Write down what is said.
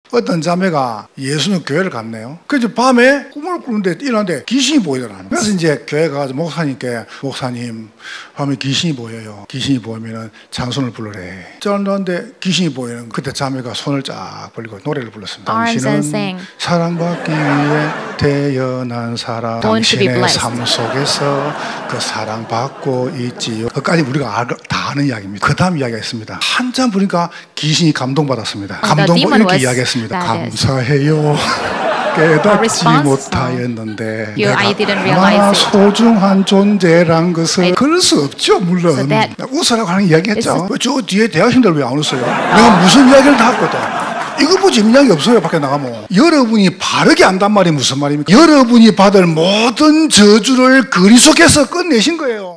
어떤 자매가 예수님 교회를 갔네요. 그래서 밤에 꿈을 꾸는데 일어났는데 귀신이 보이더라고요. 그래서 이제 교회 가서 목사님께 목사님 밤에 귀신이 보여요. 귀신이 보이면 찬송을 부르래. 짠는데 귀신이 보이는 그때 자매가 손을 쫙 벌리고 노래를 불렀습니다. 당신은 사랑받기 위해 태어난 사람, 당신의 삶 속에서 그 사랑받고 있지요. 그까지 우리가 다 아는 이야기입니다. 그 다음 이야기가 있습니다. 한참 보니까 귀신이 감동받았습니다. 감동받고 이렇게 이야기했습니다. 감사해요. 깨닫지 못하였는데 내가 소중한 존재란 것을 그럴 수 없죠. 물론 웃으라고 하는 이야기했죠. 저 뒤에 대학생들 왜 안 웃어요? 내가 무슨 이야기를 다 했거든. 이거 뭐 재미난 게 없어요. 밖에 나가면. 여러분이 바르게 안단 말이 무슨 말입니까? 여러분이 받을 모든 저주를 그리스도께서 끝내신 거예요.